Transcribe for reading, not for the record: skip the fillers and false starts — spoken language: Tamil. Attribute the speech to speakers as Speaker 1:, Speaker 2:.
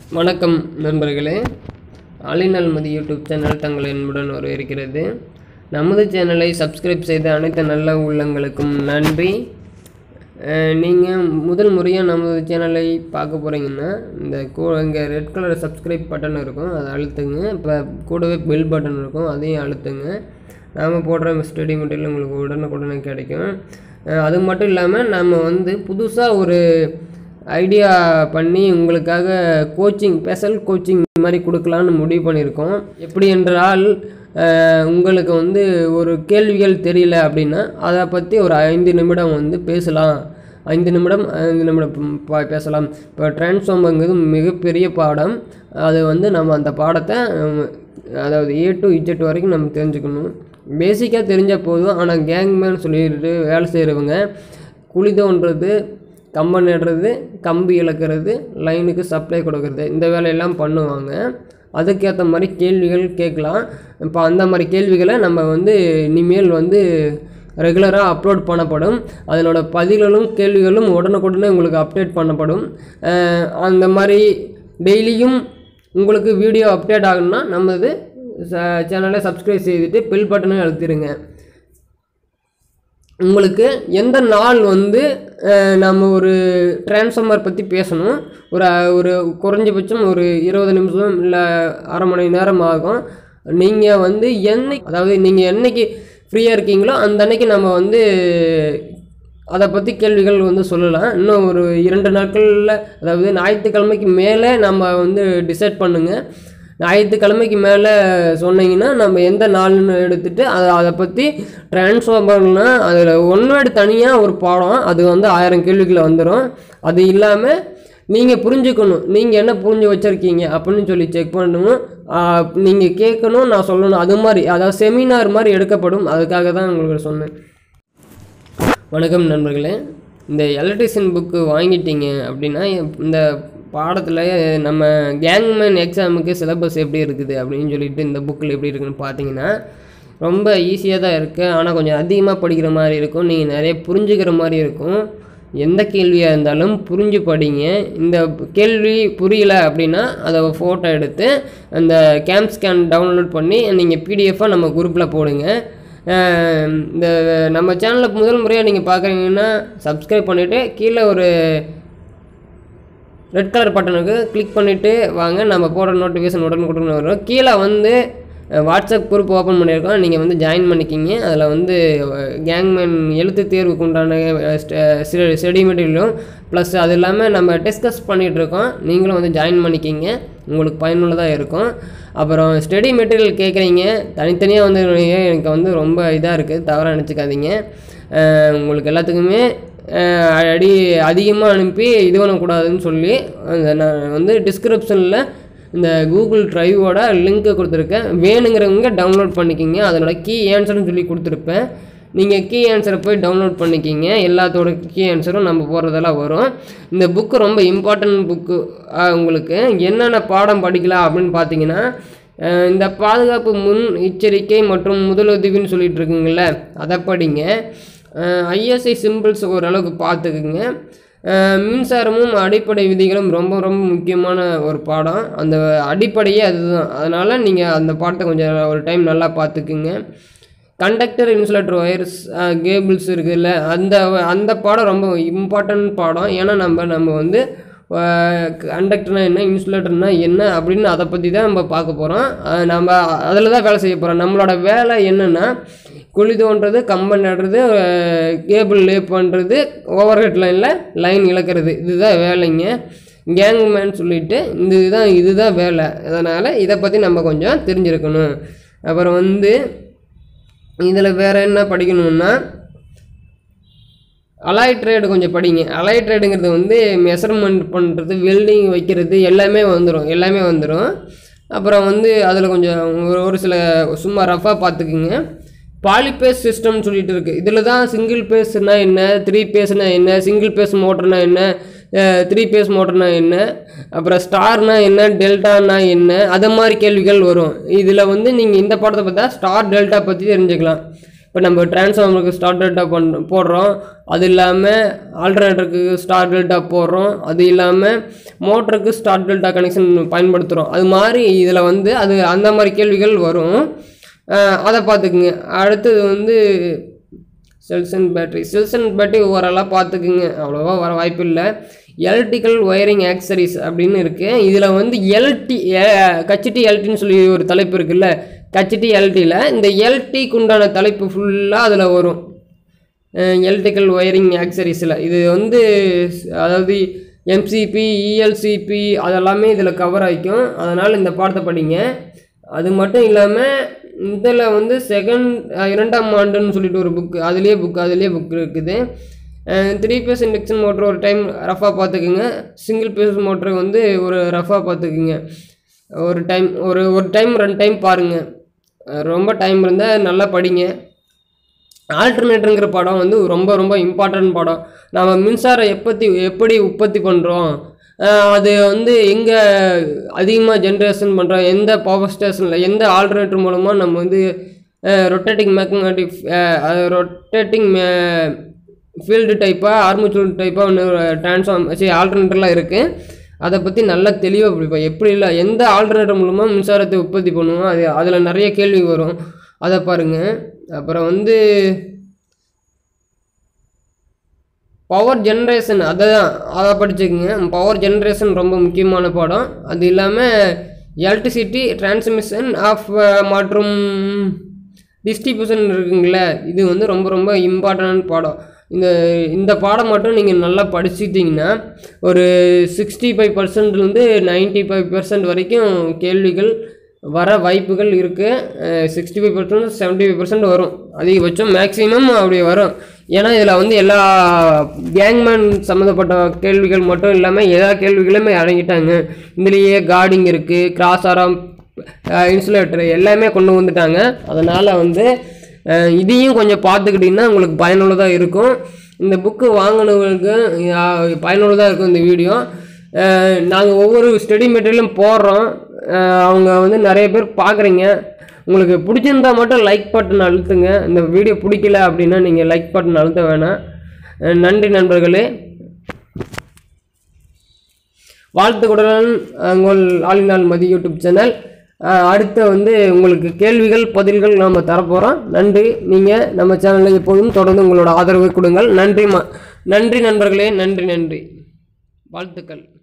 Speaker 1: வணக்கம் நண்பர்களே, ஆலினால் மதி யூடியூப் சேனல் தங்களை அன்புடன் வரவேற்கிறது. நமது சேனலை சப்ஸ்கிரைப் செய்த அனைத்து நல்ல உள்ளங்களுக்கும் நன்றி. நீங்கள் முதல் முறையாக நமது சேனலை பார்க்க போகிறீங்கன்னா இந்த இங்கே ரெட் கலர் சப்ஸ்கிரைப் பட்டன் இருக்கும், அதை அழுத்துங்க. இப்போ கூடவே பெல் பட்டன் இருக்கும், அதையும் அழுத்துங்க. நாம் போடுற ஸ்டடி மெட்டீரியல் உங்களுக்கு உடனுக்குடனே கிடைக்கும். அது மட்டும் இல்லாமல் நம்ம புதுசாக ஒரு ஐடியா பண்ணி உங்களுக்காக கோச்சிங், ஸ்பெஷல் கோச்சிங் மாதிரி கொடுக்கலான்னு முடிவு பண்ணியிருக்கோம். எப்படி என்றால், உங்களுக்கு ஒரு கேள்விகள் தெரியல அப்படின்னா அதை பற்றி ஒரு 5 நிமிடம் பேசலாம். 5 நிமிடம் பேசலாம். இப்போ டிரான்ஸ்ஃபார்மருங்கிறது மிகப்பெரிய பாடம். அது நம்ம அந்த பாடத்தை அதாவது A to Z வரைக்கும் நம்ம தெரிஞ்சுக்கணும். பேசிக்காக தெரிஞ்சால் போதும். ஆனால் கேங்மேன் சொல்லிட்டு வேலை செய்கிறவங்க குழி தோன்றது, கம்பை நடுறது, கம்பி இழக்கிறது, லைனுக்கு சப்ளை கொடுக்கறது, இந்த வேலையெல்லாம் பண்ணுவாங்க. அதுக்கேற்ற மாதிரி கேள்விகள் கேட்கலாம். இப்போ அந்த மாதிரி கேள்விகளை நம்ம இனிமேல் ரெகுலராக அப்லோட் பண்ணப்படும். அதனோட பதில்களும் கேள்விகளும் உடனுக்குடனே உங்களுக்கு அப்டேட் பண்ணப்படும். அந்த மாதிரி டெய்லியும் உங்களுக்கு வீடியோ அப்டேட் ஆகணும்னா நமது சேனலை சப்ஸ்கிரைப் செய்துட்டு பெல் பட்டனை அழுத்திடுங்க. உங்களுக்கு எந்த நாள் நம்ம ஒரு டிரான்ஸ்ஃபார்மர் பற்றி பேசணும், ஒரு குறைஞ்சபட்சம் ஒரு 20 நிமிஷம் இல்லை அரை மணி நேரம் ஆகும். நீங்கள் என்னைக்கு, அதாவது நீங்கள் என்னைக்கு ஃப்ரீயாக இருக்கீங்களோ அந்த அன்னைக்கு நம்ம அதை பற்றி கேள்விகள் சொல்லலாம். இன்னும் ஒரு 2 நாட்களில், அதாவது ஞாயிற்றுக்கிழமைக்கு மேலே நம்ம டிசைட் பண்ணுங்கள். ஞாயிற்றுக்கிழமைக்கு மேலே சொன்னீங்கன்னா நம்ம எந்த நாள்னு எடுத்துகிட்டு அதை பற்றி டிரான்ஸ்ஃபார்மர்னால் அதில் ஒன்வேர்டு தனியாக ஒரு பாடம், அது 1000 கேள்விகளை வந்துடும். அது இல்லாமல் நீங்கள் புரிஞ்சுக்கணும், நீங்கள் என்ன புரிஞ்சு வச்சுருக்கீங்க அப்படின்னு சொல்லி செக் பண்ணணும். நீங்கள் கேட்கணும், நான் சொல்லணும். அது மாதிரி, அதாவது செமினார் மாதிரி எடுக்கப்படும். அதுக்காக தான் உங்களுக்கு சொன்னேன். வணக்கம் நண்பர்களே, இந்த எலக்ட்ரிஷியன் புக்கு வாங்கிட்டீங்க அப்படின்னா இந்த பாடத்தில் நம்ம கேங்மேன் எக்ஸாமுக்கு சிலபஸ் எப்படி இருக்குது அப்படின்னு சொல்லிட்டு இந்த புக்கில் எப்படி இருக்குதுன்னு பார்த்தீங்கன்னா ரொம்ப ஈஸியாக தான் இருக்குது. ஆனால் கொஞ்சம் அதிகமாக படிக்கிற மாதிரி இருக்கும். நீங்கள் நிறைய புரிஞ்சுக்கிற மாதிரி இருக்கும். எந்த கேள்வியாக இருந்தாலும் புரிஞ்சு படிங்க. இந்த கேள்வி புரியல அப்படின்னா அதை ஃபோட்டோ எடுத்து அந்த கேம் ஸ்கேன் டவுன்லோட் பண்ணி நீங்கள் பிடிஎஃபாக நம்ம குரூப்பில் போடுங்க. இந்த நம்ம சேனலில் முதல் முறையாக நீங்கள் பார்க்குறீங்கன்னா சப்ஸ்கிரைப் பண்ணிவிட்டு கீழே ஒரு ரெட் கலர் பட்டனுக்கு கிளிக் பண்ணிவிட்டு வாங்க. நம்ம போடுற நோட்டிஃபிகேஷன் உடனுக்குடன் வரும். கீழே வாட்ஸ்அப் குரூப் ஓப்பன் பண்ணியிருக்கோம், நீங்கள் ஜாயின் பண்ணிக்கிங்க. அதில் கேங்மேன் எழுத்து தேர்வுக்கு உண்டான ஸ்டடி மெட்டீரியலும் ப்ளஸ் அது இல்லாமல் நம்ம டிஸ்கஸ் பண்ணிகிட்ருக்கோம். நீங்களும் ஜாயின் பண்ணிக்கிங்க, உங்களுக்கு பயனுள்ளதாக இருக்கும். அப்புறம் ஸ்டடி மெட்டீரியல் கேட்குறீங்க, தனித்தனியாக எனக்கு ரொம்ப இதாக இருக்குது, தவறாக நினச்சிக்காதீங்க. உங்களுக்கு எல்லாத்துக்குமே அதிகமாக அனுப்பி இது பண்ணக்கூடாதுன்னு சொல்லி நான் டிஸ்கிரிப்ஷனில் இந்த கூகுள் ட்ரைவோட லிங்க்கை கொடுத்துருக்கேன். வேணுங்கிறவங்க டவுன்லோட் பண்ணிக்கிங்க. அதனோட கீ ஆன்சர்னு சொல்லி கொடுத்துருப்பேன். நீங்கள் கீ ஆன்சரை போய் டவுன்லோட் பண்ணிக்கிங்க. எல்லாத்தோட கீ ஆன்சரும் நம்ம போடுறதெல்லாம் வரும். இந்த புக்கு ரொம்ப இம்பார்ட்டன்ட் புக்கு. உங்களுக்கு என்னென்ன பாடம் படிக்கலாம் அப்படின்னு பார்த்தீங்கன்னா, இந்த பாதுகாப்பு முன் எச்சரிக்கை மற்றும் முதலுதவின்னு சொல்லிட்டு இருக்குங்கள, அதை படிங்க. ISI சிம்பிள்ஸ் ஓரளவுக்கு பார்த்துக்குங்க. மின்சாரமும் அடிப்படை விதிகளும் ரொம்ப ரொம்ப முக்கியமான ஒரு பாடம். அந்த அடிப்படையே அதுதான். அதனால் நீங்கள் அந்த பாடத்தை கொஞ்சம் ஒரு டைம் நல்லா பார்த்துக்குங்க. கண்டக்டர், இன்சுலேட்டர், ஒயர்ஸ், கேபிள்ஸ் இருக்குதுல்ல, அந்த பாடம் ரொம்ப இம்பார்ட்டன்ட் பாடம். ஏன்னா நம்ம கண்டக்டர்னால் என்ன, இன்சுலேட்டர்னால் என்ன அப்படின்னு அதை பற்றி தான் நம்ம பார்க்க போகிறோம். நம்ம அதில் தான் வேலை செய்ய போகிறோம். நம்மளோட வேலை என்னென்னா, குழி தோன்றது, கம்பை நடுறது, கேபிள் லே பண்ணுறது, ஓவர் ஹெட் லைனில் லைன் இழக்கிறது, இதுதான் வேலைங்க. கேங்மேன் சொல்லிட்டு இதுதான் வேலை. அதனால் இதை பற்றி நம்ம கொஞ்சம் தெரிஞ்சிருக்கணும். அப்புறம் இதில் வேறு என்ன படிக்கணும்னா, அலாய் ட்ரேடு கொஞ்சம் படிங்க. அலாய் ட்ரேடுங்கிறது மெஷர்மெண்ட் பண்ணுறது, வெல்டிங் வைக்கிறது எல்லாமே வந்துடும். அப்புறம் அதில் கொஞ்சம் ஒரு சில சும்மா ரஃபாக பார்த்துக்குங்க. பாலிபேஸ் சிஸ்டம்னு சொல்லிட்டு இருக்குது. இதில் தான் சிங்கிள் பேஸ்னால் என்ன, 3 பேஸ்னால் என்ன, சிங்கிள் பேஸ் மோட்டர்னால் என்ன, 3 பேஸ் மோட்டர்னால் என்ன, அப்புறம் ஸ்டார்னால் என்ன, டெல்டானா என்ன, அது மாதிரி கேள்விகள் வரும். இதில் நீங்கள் இந்த பாடத்தை பார்த்தா ஸ்டார் டெல்டா பற்றி தெரிஞ்சுக்கலாம். இப்போ நம்ம டிரான்ஸ்ஃபார்மருக்கு ஸ்டார் டெல்டா போடுறோம், அது இல்லாமல் ஆல்டர்னேட்டருக்கு ஸ்டார் டெல்டா போடுறோம், அது இல்லாமல் மோட்டருக்கு ஸ்டார் டெல்டா கனெக்ஷன் பயன்படுத்துகிறோம். அது மாதிரி இதில் வந்து அது அந்த மாதிரி கேள்விகள் வரும், அதை பார்த்துக்குங்க. அடுத்தது வந்து செல்ஸ் அண்ட் பேட்டரி ஓவராலாக பார்த்துக்குங்க, அவ்வளோவா வர வாய்ப்பு இல்லை. எலக்ட்ரிக்கல் ஒயரிங் ஆக்சரிஸ் அப்படின்னு இருக்குது. இதில் வந்து கச்சிட்டி எல்டின்னு சொல்லி ஒரு தலைப்பு இருக்குல்ல, கச்சிட்டி எல்டியில் இந்த எல்டிக்கு உண்டான தலைப்பு ஃபுல்லாக அதில் வரும். எலக்ட்ரிக்கல் ஒயரிங் ஆக்சரிஸில் இது வந்து அதாவது எம்சிபி, இஎல்சிபி அதெல்லாமே இதில் கவர் ஆகிக்கும். அதனால் இந்த பாடத்தை படிங்க. அது மட்டும் இல்லாமல் இதில் வந்து இரண்டாம் ஆண்டுன்னு சொல்லிட்டு ஒரு அதுலேயே புக் இருக்குது. 3 பேஸ் இண்டக்ஷன் மோட்டர் ஒரு டைம் ரஃபாக பார்த்துக்குங்க. சிங்கிள் பேஸ் மோட்டர் வந்து ஒரு ரஃபாக பார்த்துக்குங்க. ஒரு டைம் 2 டைம் பாருங்கள். ரொம்ப டைம் இருந்தால் நல்லா படிங்க. ஆல்டர்னேட்டருங்கிற படம் வந்து ரொம்ப ரொம்ப இம்பார்ட்டன்ட் படம். நம்ம மின்சாரம் எப்படி உற்பத்தி பண்ணுறோம், அது வந்து எங்கே அதிகமாக ஜென்ரேஷன் பண்ணுறோம், எந்த பவர் ஸ்டேஷனில் எந்த ஆல்டர்னேட்டர் மூலமாக நம்ம வந்து ரொட்டேட்டிங் ஃபீல்டு டைப்பாக ஆர்மேச்சர் டைப்பாக ஒன்று ஆல்டர்னேட்டர்லாம் இருக்குது. அதை பற்றி நல்லா தெளிவாக படிப்போம். எப்படி இல்லை எந்த ஆல்டர்னேட்டர் மூலமாக மின்சாரத்தை உற்பத்தி பண்ணுவோம், அதில் நிறைய கேள்வி வரும், அதை பாருங்கள். அப்புறம் வந்து பவர் ஜென்ரேஷன் அதை படிச்சுக்கோங்க. பவர் ஜென்ரேஷன் ரொம்ப முக்கியமான பாடம். அது இல்லாமல் எலக்ட்ரிசிட்டி டிரான்ஸ்மிஷன் மற்றும் டிஸ்ட்ரிபியூஷன் இருக்குங்களே, இது வந்து ரொம்ப ரொம்ப இம்பார்ட்டன்ட் பாடம். இந்த பாடம் மட்டும் நீங்கள் நல்லா படிச்சுட்டிங்கன்னா ஒரு 65%லேருந்து 95% வரைக்கும் கேள்விகள் வர வாய்ப்புகள் இருக்குது. 65% 75% வரும், அதிகபட்சம் மேக்ஸிமம் அப்படி வரும். ஏன்னா இதில் வந்து எல்லா கேங்மேன் சம்மந்தப்பட்ட கேள்விகள் மட்டும் இல்லாமல் எல்லா கேள்விகளுமே அடங்கிட்டாங்க. இதுலேயே கார்டிங் இருக்குது, கிராஸ் ஆரம், இன்சுலேட்டர் எல்லாமே கொண்டு வந்துட்டாங்க. அதனால் வந்து இதையும் கொஞ்சம் பார்த்துக்கிட்டிங்கன்னா உங்களுக்கு பயனுள்ளதாக இருக்கும். இந்த புக்கு வாங்கினவங்களுக்கு பயனுள்ளதாக இருக்கும் இந்த வீடியோ. நாங்கள் ஒவ்வொரு ஸ்டடி மெட்டீரியலும் போடுறோம், அவங்க வந்து நிறைய பேர் பார்க்குறீங்க. உங்களுக்கு பிடிச்சிருந்தால் மட்டும் லைக் பட்டன் அழுத்துங்க. இந்த வீடியோ பிடிக்கல அப்படின்னா நீங்கள் லைக் பட்டன் அழுத்த வேணாம். நன்றி நண்பர்களே. வாழ்த்துக்களுடன் உங்கள் ஆலினால் மதி யூடியூப் சேனல். அடுத்து வந்து உங்களுக்கு கேள்விகள் பதில்கள் நாம் தரப்போகிறோம். நன்றி. நீங்கள் நம்ம சேனலில் எப்போதும் தொடர்ந்து உங்களோட ஆதரவை கொடுங்கள். நன்றி நண்பர்களே. நன்றி. வாழ்த்துக்கள்.